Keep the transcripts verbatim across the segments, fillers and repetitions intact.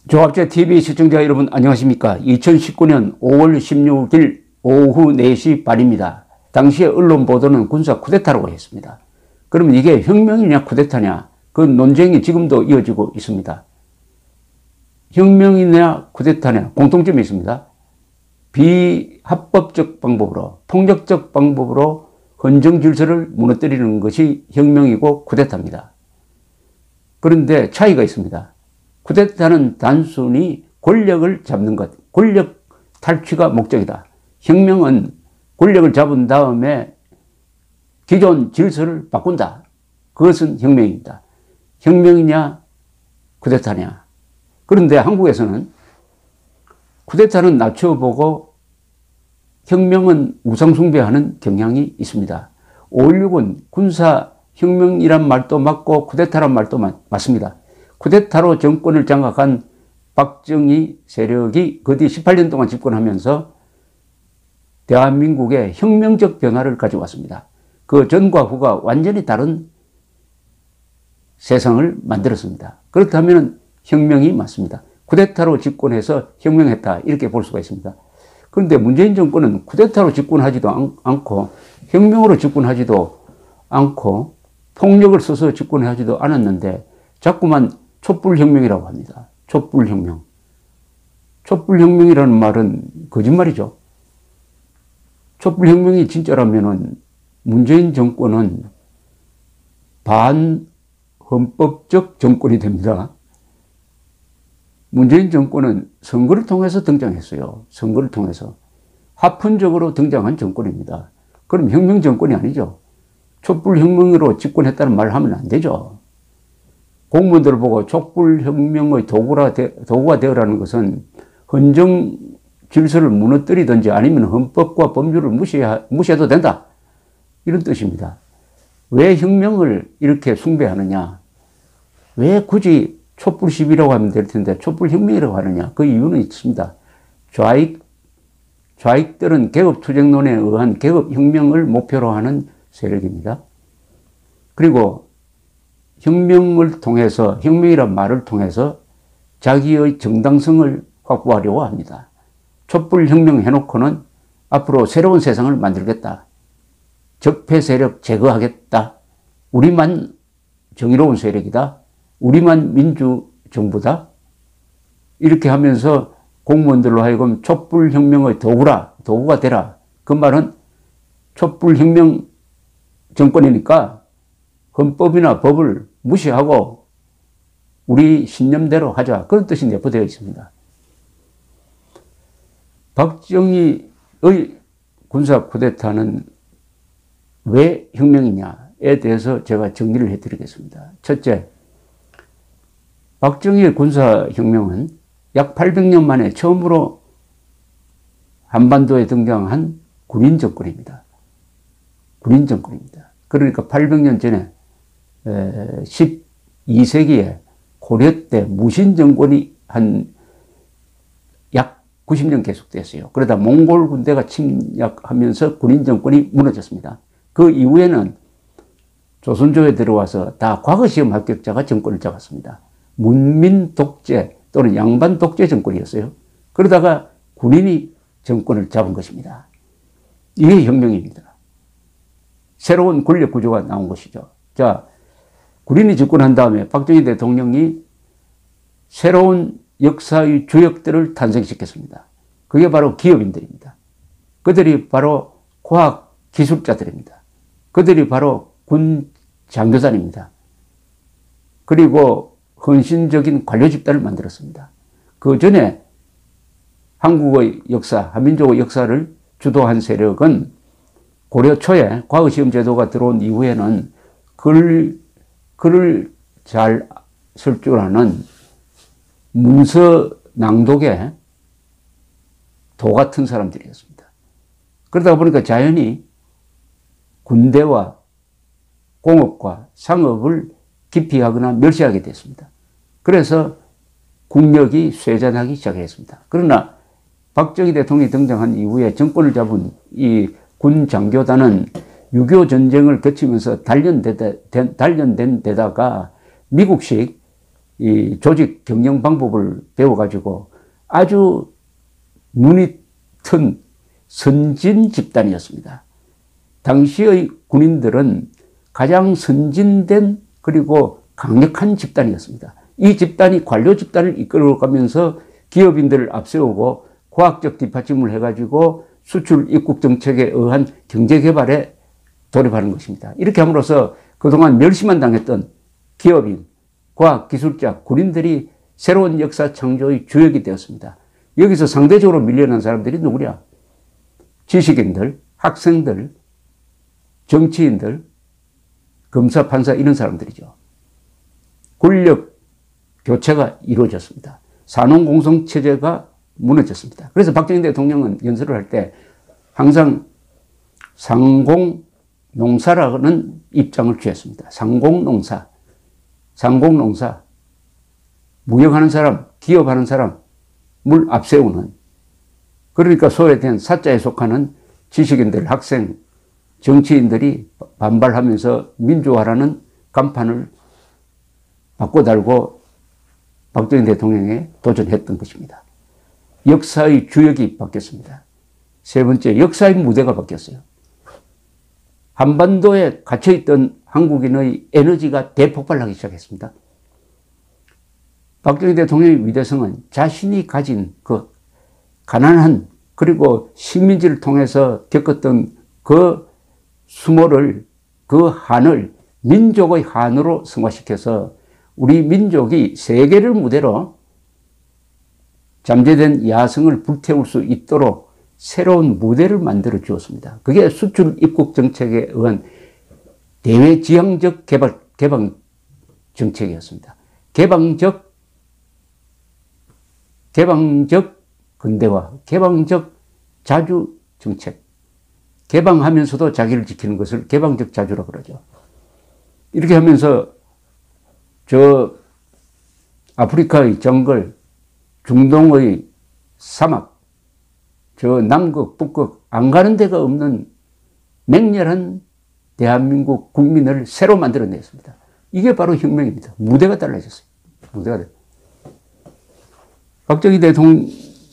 조합제 티비 시청자 여러분 안녕하십니까. 이천십구 년 오월 십육일 오후 네 시 반입니다. 당시에 언론 보도는 군사 쿠데타라고 했습니다. 그러면 이게 혁명이냐 쿠데타냐 그 논쟁이 지금도 이어지고 있습니다. 혁명이냐 쿠데타냐 공통점이 있습니다. 비합법적 방법으로 폭력적 방법으로 헌정 질서를 무너뜨리는 것이 혁명이고 쿠데타입니다. 그런데 차이가 있습니다. 쿠데타는 단순히 권력을 잡는 것, 권력 탈취가 목적이다. 혁명은 권력을 잡은 다음에 기존 질서를 바꾼다. 그것은 혁명입니다. 혁명이냐 쿠데타냐. 그런데 한국에서는 쿠데타는 낮춰보고 혁명은 우상숭배하는 경향이 있습니다. 오일육은 군사혁명이란 말도 맞고 쿠데타란 말도 맞습니다. 쿠데타로 정권을 장악한 박정희 세력이 그 뒤 십팔 년 동안 집권하면서 대한민국에 혁명적 변화를 가져왔습니다. 그 전과 후가 완전히 다른 세상을 만들었습니다. 그렇다면 혁명이 맞습니다. 쿠데타로 집권해서 혁명했다 이렇게 볼 수가 있습니다. 그런데 문재인 정권은 쿠데타로 집권하지도 않고 혁명으로 집권하지도 않고 폭력을 써서 집권하지도 않았는데 자꾸만 촛불혁명이라고 합니다. 촛불혁명. 촛불혁명이라는 말은 거짓말이죠. 촛불혁명이 진짜라면은 문재인 정권은 반헌법적 정권이 됩니다. 문재인 정권은 선거를 통해서 등장했어요. 선거를 통해서. 합헌적으로 등장한 정권입니다. 그럼 혁명 정권이 아니죠. 촛불혁명으로 집권했다는 말을 하면 안 되죠. 공무원들을 보고 촛불혁명의 도구라, 도구가 되어라는 것은 헌정 질서를 무너뜨리든지 아니면 헌법과 법률을 무시해, 무시해도 된다. 이런 뜻입니다. 왜 혁명을 이렇게 숭배하느냐? 왜 굳이 촛불 시위라고 하면 될 텐데 촛불혁명이라고 하느냐? 그 이유는 있습니다. 좌익, 좌익들은 계급투쟁론에 의한 계급혁명을 목표로 하는 세력입니다. 그리고 혁명을 통해서, 혁명이란 말을 통해서 자기의 정당성을 확보하려고 합니다. 촛불혁명 해놓고는 앞으로 새로운 세상을 만들겠다. 적폐 세력 제거하겠다. 우리만 정의로운 세력이다. 우리만 민주정부다. 이렇게 하면서 공무원들로 하여금 촛불혁명의 도구라, 도구가 되라. 그 말은 촛불혁명 정권이니까 헌법이나 법을 무시하고 우리 신념대로 하자. 그런 뜻이 내포되어 있습니다. 박정희의 군사 쿠데타는 왜 혁명이냐에 대해서 제가 정리를 해드리겠습니다. 첫째, 박정희의 군사혁명은 약 팔백 년 만에 처음으로 한반도에 등장한 군인 정권입니다. 군인 정권입니다. 그러니까 팔백 년 전에 십이 세기에 고려 때 무신 정권이 한 약 구십 년 계속됐어요. 그러다 몽골 군대가 침략하면서 군인 정권이 무너졌습니다. 그 이후에는 조선조에 들어와서 다 과거시험 합격자가 정권을 잡았습니다. 문민 독재 또는 양반 독재 정권이었어요. 그러다가 군인이 정권을 잡은 것입니다. 이게 혁명입니다. 새로운 권력 구조가 나온 것이죠. 자, 군인이 집권한 다음에 박정희 대통령이 새로운 역사의 주역들을 탄생시켰습니다. 그게 바로 기업인들입니다. 그들이 바로 과학 기술자들입니다. 그들이 바로 군 장교단입니다. 그리고 헌신적인 관료 집단을 만들었습니다. 그 전에 한국의 역사, 한민족의 역사를 주도한 세력은 고려 초에 과거시험 제도가 들어온 이후에는 글, 글을 잘 쓸 줄 아는 문서 낭독의 도 같은 사람들이었습니다. 그러다 보니까 자연히 군대와 공업과 상업을 기피하거나 멸시하게 됐습니다. 그래서 국력이 쇠잔하기 시작했습니다. 그러나 박정희 대통령이 등장한 이후에 정권을 잡은 이 군 장교단은 육이오 전쟁을 거치면서 단련되다, 단련된 데다가 미국식 이 조직 경영 방법을 배워가지고 아주 눈이 튼 선진 집단이었습니다. 당시의 군인들은 가장 선진된 그리고 강력한 집단이었습니다. 이 집단이 관료 집단을 이끌어가면서 기업인들을 앞세우고 과학적 뒷받침을 해가지고 수출 입국 정책에 의한 경제 개발에 돌입하는 것입니다. 이렇게 함으로써 그동안 멸시만 당했던 기업인, 과학, 기술자, 군인들이 새로운 역사 창조의 주역이 되었습니다. 여기서 상대적으로 밀려난 사람들이 누구냐? 지식인들, 학생들, 정치인들, 검사, 판사 이런 사람들이죠. 권력 교체가 이루어졌습니다. 산업공성체제가 무너졌습니다. 그래서 박정희 대통령은 연설을 할 때 항상 상공농사라는 입장을 취했습니다. 상공농사, 상공농사, 무역하는 사람, 기업하는 사람을 앞세우는, 그러니까 소외된 사자에 속하는 지식인들, 학생, 정치인들이 반발하면서 민주화라는 간판을 바꿔달고 박정희 대통령에 도전했던 것입니다. 역사의 주역이 바뀌었습니다. 세 번째, 역사의 무대가 바뀌었어요. 한반도에 갇혀있던 한국인의 에너지가 대폭발하기 시작했습니다. 박정희 대통령의 위대성은 자신이 가진 그 가난한 그리고 식민지를 통해서 겪었던 그 수모를, 그 한을 민족의 한으로 승화시켜서 우리 민족이 세계를 무대로 잠재된 야성을 불태울 수 있도록 새로운 무대를 만들어 주었습니다. 그게 수출 입국 정책에 의한 대외지향적 개발, 개방 정책이었습니다. 개방적, 개방적 근대화, 개방적 자주 정책. 개방하면서도 자기를 지키는 것을 개방적 자주라고 그러죠. 이렇게 하면서 저 아프리카의 정글, 중동의 사막, 저 남극, 북극 안 가는 데가 없는 맹렬한 대한민국 국민을 새로 만들어냈습니다. 이게 바로 혁명입니다. 무대가 달라졌어요. 무대가. 박정희 대통령은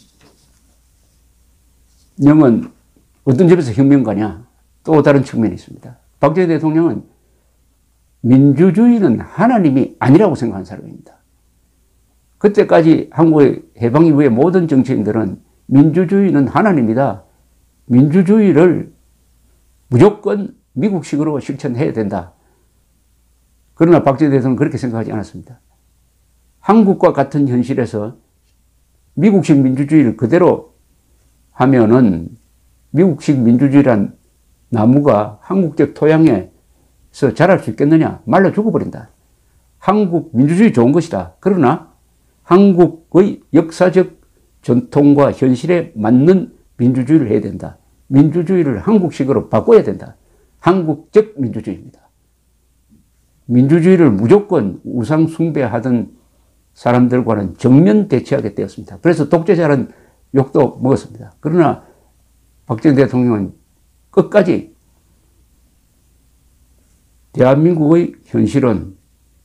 어떤 점에서 혁명가냐? 또 다른 측면이 있습니다. 박정희 대통령은 민주주의는 하나님이 아니라고 생각하는 사람입니다. 그때까지 한국의 해방 이후의 모든 정치인들은 민주주의는 하나님이다. 민주주의를 무조건 미국식으로 실천해야 된다. 그러나 박정희 대통령은 그렇게 생각하지 않았습니다. 한국과 같은 현실에서 미국식 민주주의를 그대로 하면은 미국식 민주주의란 나무가 한국적 토양에서 자랄 수 있겠느냐? 말라 죽어버린다. 한국 민주주의 좋은 것이다. 그러나 한국의 역사적 전통과 현실에 맞는 민주주의를 해야 된다. 민주주의를 한국식으로 바꿔야 된다. 한국적 민주주의입니다. 민주주의를 무조건 우상 숭배하던 사람들과는 정면 대치하게 되었습니다. 그래서 독재자는 욕도 먹었습니다. 그러나 박정희 대통령은 끝까지 대한민국의 현실은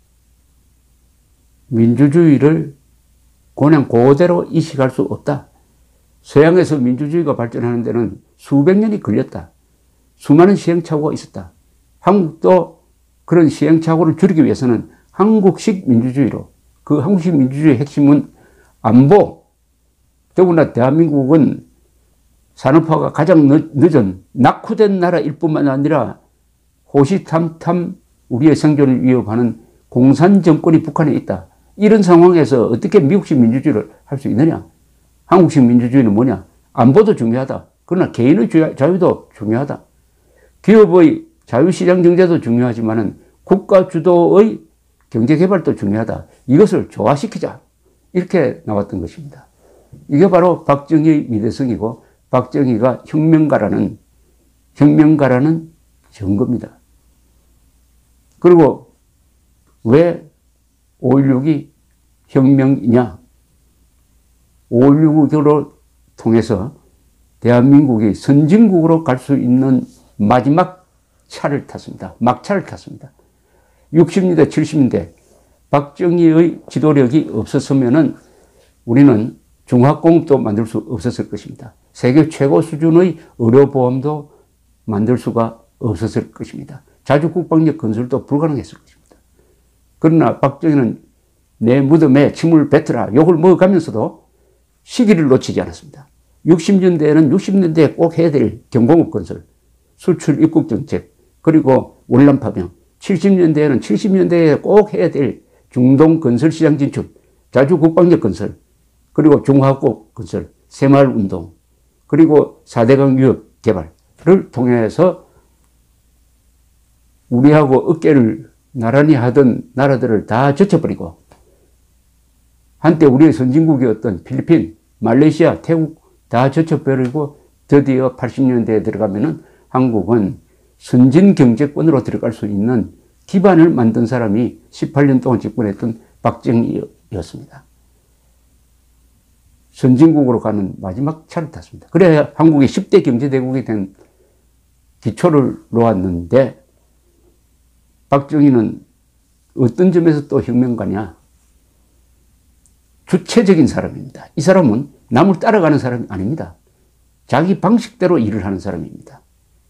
민주주의를 그냥 그대로 이식할 수 없다. 서양에서 민주주의가 발전하는 데는 수백 년이 걸렸다. 수많은 시행착오가 있었다. 한국도 그런 시행착오를 줄이기 위해서는 한국식 민주주의로, 그 한국식 민주주의의 핵심은 안보, 더구나 대한민국은 산업화가 가장 늦은 낙후된 나라일 뿐만 아니라 호시탐탐 우리의 생존을 위협하는 공산 정권이 북한에 있다. 이런 상황에서 어떻게 미국식 민주주의를 할 수 있느냐? 한국식 민주주의는 뭐냐? 안보도 중요하다. 그러나 개인의 자유도 중요하다. 기업의 자유시장 경제도 중요하지만 국가 주도의 경제개발도 중요하다. 이것을 조화시키자. 이렇게 나왔던 것입니다. 이게 바로 박정희의 미래성이고 박정희가 혁명가라는, 혁명가라는 증거입니다. 그리고 왜 오일육이 혁명이냐? 오일육을 통해서 대한민국이 선진국으로 갈 수 있는 마지막 차를 탔습니다. 막차를 탔습니다. 육십 년대, 칠십 년대 박정희의 지도력이 없었으면은 우리는 중화공업도 만들 수 없었을 것입니다. 세계 최고 수준의 의료보험도 만들 수가 없었을 것입니다. 자주국방력 건설도 불가능했을 것입니다. 그러나 박정희는 내 무덤에 침을 뱉으라 욕을 먹어가면서도 시기를 놓치지 않았습니다. 육십 년대에는 육십 년대에 꼭 해야 될 경공업 건설, 수출 입국 정책, 그리고 월남 파병, 칠십 년대에는 칠십 년대에 꼭 해야 될 중동 건설 시장 진출, 자주 국방력 건설, 그리고 중화국 건설, 새마을 운동, 그리고 사대강 유역 개발을 통해서 우리하고 어깨를 나란히 하던 나라들을 다 젖혀버리고 한때 우리의 선진국이었던 필리핀, 말레이시아, 태국 다 젖혀버리고 드디어 팔십 년대에 들어가면은 한국은 선진 경제권으로 들어갈 수 있는 기반을 만든 사람이 십팔 년 동안 집권했던 박정희였습니다. 선진국으로 가는 마지막 차를 탔습니다. 그래야 한국이 십 대 경제대국이 된 기초를 놓았는데 박정희는 어떤 점에서 또 혁명가냐? 주체적인 사람입니다. 이 사람은 남을 따라가는 사람이 아닙니다. 자기 방식대로 일을 하는 사람입니다.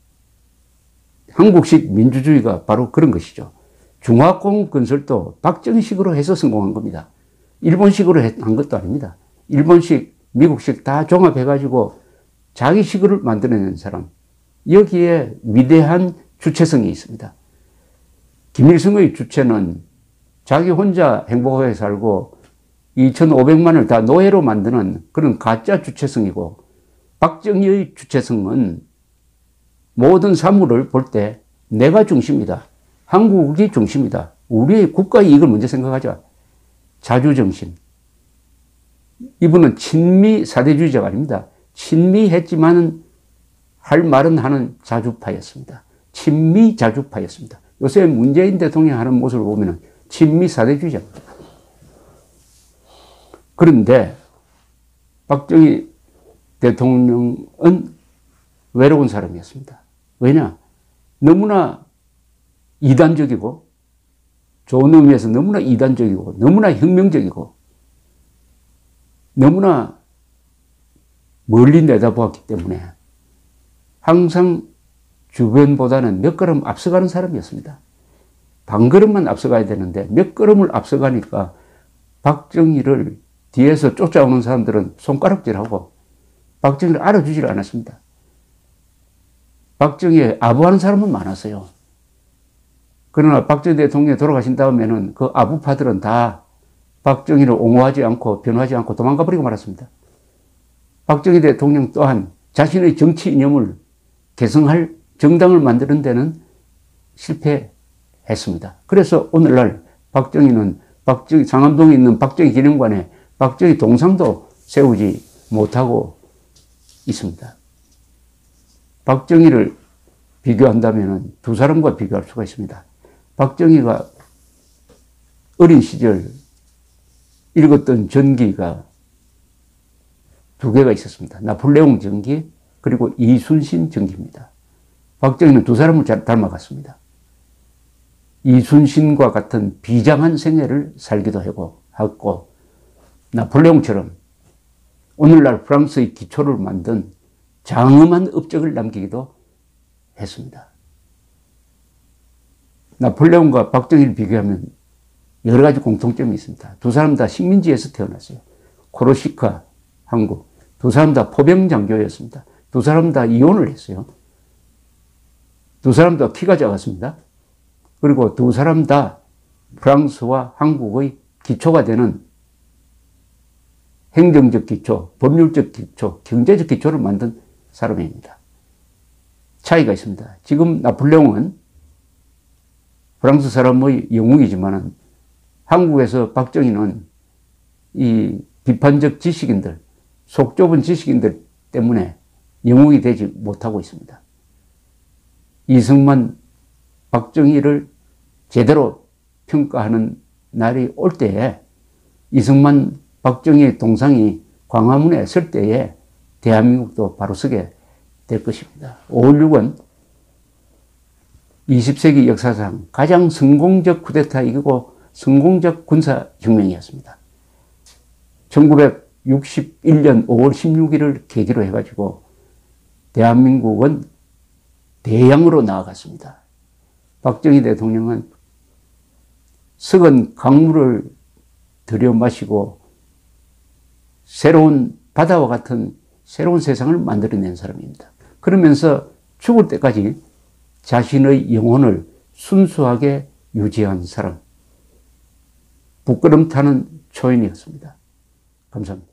한국식 민주주의가 바로 그런 것이죠. 중화공업 건설도 박정희식으로 해서 성공한 겁니다. 일본식으로 한 것도 아닙니다. 일본식, 미국식 다 종합해가지고 자기식으로 만들어낸 사람. 여기에 위대한 주체성이 있습니다. 김일성의 주체는 자기 혼자 행복하게 살고 이천오백만을 다 노예로 만드는 그런 가짜 주체성이고, 박정희의 주체성은 모든 사물을 볼 때 내가 중심이다. 한국이 중심이다. 우리의 국가의 이익을 먼저 생각하자. 자주정신. 이분은 친미 사대주의자가 아닙니다. 친미했지만 할 말은 하는 자주파였습니다. 친미 자주파였습니다. 요새 문재인 대통령이 하는 모습을 보면 친미 사대주의자입니다. 그런데 박정희 대통령은 외로운 사람이었습니다. 왜냐? 너무나 이단적이고, 좋은 의미에서 너무나 이단적이고, 너무나 혁명적이고, 너무나 멀리 내다보았기 때문에 항상 주변보다는 몇 걸음 앞서가는 사람이었습니다. 반 걸음만 앞서가야 되는데 몇 걸음을 앞서가니까 박정희를 뒤에서 쫓아오는 사람들은 손가락질하고 박정희를 알아주질 않았습니다. 박정희에 아부하는 사람은 많았어요. 그러나 박정희 대통령이 돌아가신 다음에는 그 아부파들은 다 박정희를 옹호하지 않고 변호하지 않고 도망가 버리고 말았습니다. 박정희 대통령 또한 자신의 정치 이념을 개성할 정당을 만드는 데는 실패했습니다. 그래서 오늘날 박정희는 박정희 상암동에 있는 박정희 기념관에 박정희 동상도 세우지 못하고 있습니다. 박정희를 비교한다면 두 사람과 비교할 수가 있습니다. 박정희가 어린 시절 읽었던 전기가 두 개가 있었습니다. 나폴레옹 전기, 그리고 이순신 전기입니다. 박정희는 두 사람을 잘 닮아갔습니다. 이순신과 같은 비장한 생애를 살기도 하고, 하고 나폴레옹처럼 오늘날 프랑스의 기초를 만든 장엄한 업적을 남기기도 했습니다. 나폴레옹과 박정희를 비교하면 여러 가지 공통점이 있습니다. 두 사람 다 식민지에서 태어났어요. 코르시카, 한국. 두 사람 다 포병장교였습니다. 두 사람 다 이혼을 했어요. 두 사람 다 키가 작았습니다. 그리고 두 사람 다 프랑스와 한국의 기초가 되는 행정적 기초, 법률적 기초, 경제적 기초를 만든 사람입니다. 차이가 있습니다. 지금 나폴레옹은 프랑스 사람의 영웅이지만 한국에서 박정희는 이 비판적 지식인들, 속 좁은 지식인들 때문에 영웅이 되지 못하고 있습니다. 이승만, 박정희를 제대로 평가하는 날이 올 때에 이승만, 박정희의 동상이 광화문에 설 때에 대한민국도 바로 서게 될 것입니다. 오일육은 이십 세기 역사상 가장 성공적 쿠데타이고 성공적 군사혁명이었습니다. 천구백육십일 년 오월 십육일을 계기로 해가지고 대한민국은 대양으로 나아갔습니다. 박정희 대통령은 썩은 강물을 들여 마시고 새로운 바다와 같은 새로운 세상을 만들어낸 사람입니다. 그러면서 죽을 때까지 자신의 영혼을 순수하게 유지한 사람, 부끄럼 타는 초인이었습니다. 감사합니다.